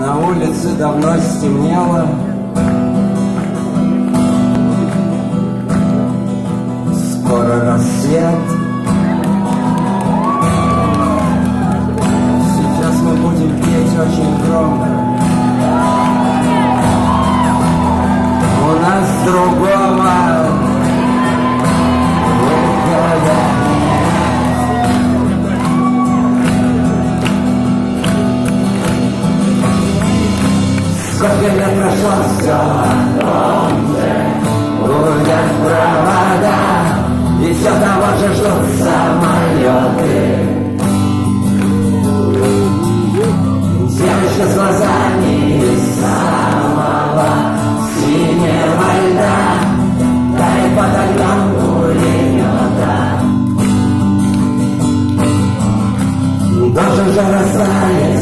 На улице давно стемнело, скоро рассвет. Сейчас мы будем петь очень громко. У нас другого выхода нет. Сколько лет прошло, все о том же, гудят провода, и все того же ждут самолеты. Девочка с глазами из самого синего льда тает под огнем пулемета. Должен же растаять